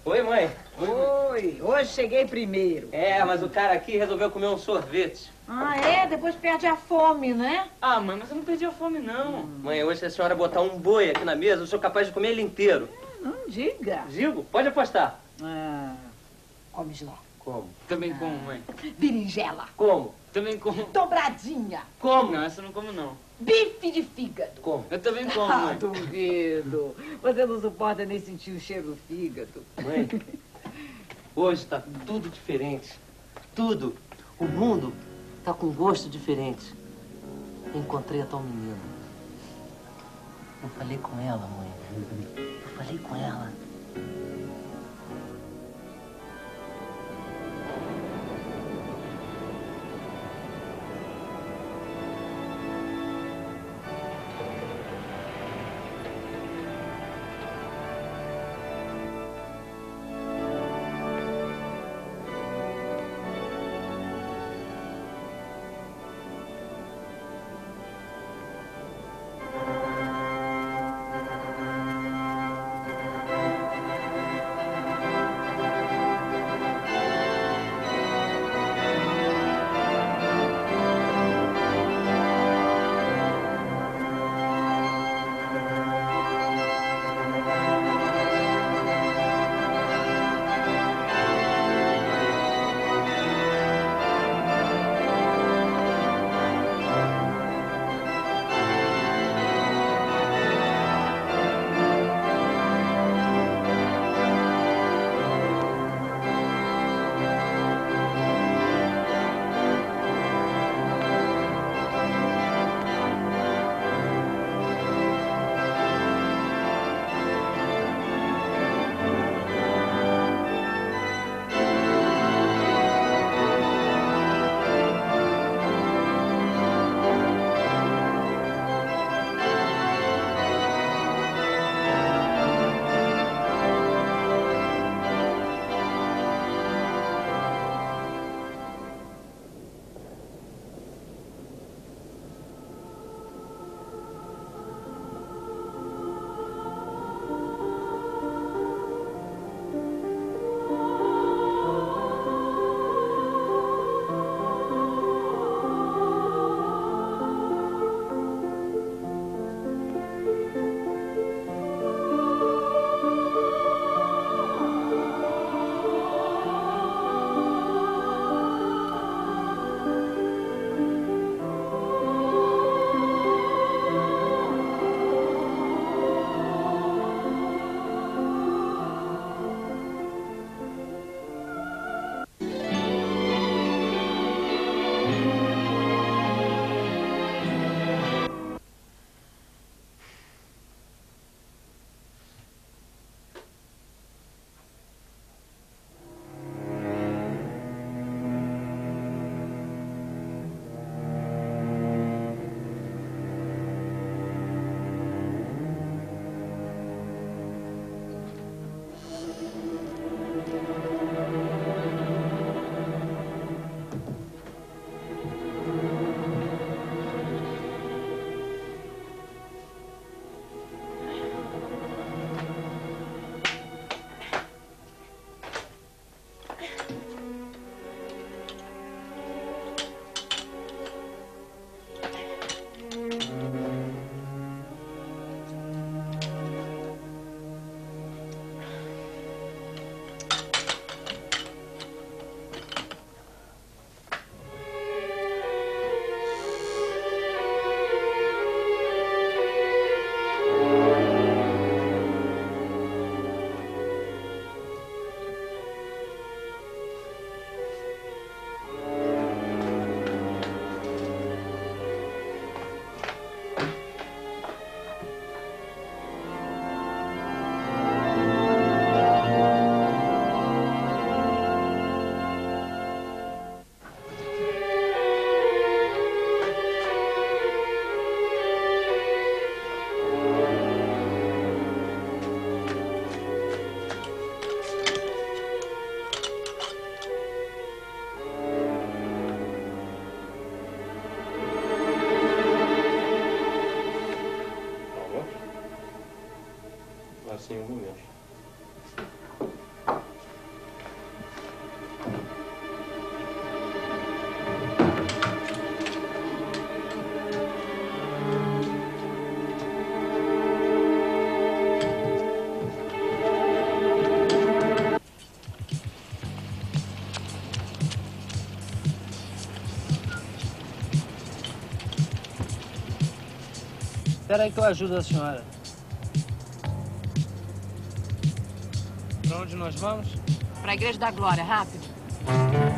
Oi, mãe. Oi, hoje cheguei primeiro. É, mas o cara aqui resolveu comer um sorvete. Ah, é? Depois perde a fome, né? Ah, mãe, mas eu não perdi a fome, não. Mãe, hoje se a senhora botar um boi aqui na mesa, eu sou capaz de comer ele inteiro. Não diga. Digo? Pode apostar. Ah, comes lá. Como? Também como, mãe. Berinjela. Como? Também como. Dobradinha. Como? Não, essa eu não como, não. Bife de fígado. Como? Eu também como, Ah, mãe. duvido. Você não suporta nem sentir o cheiro do fígado. Mãe, hoje tá tudo diferente. Tudo. O mundo tá com gosto diferente. Encontrei a tal menina. Eu falei com ela, mãe. Eu falei com ela. Assim, um momento. Espera aí que eu ajudo a senhora. Pra onde nós vamos? Pra Igreja da Glória, rápido.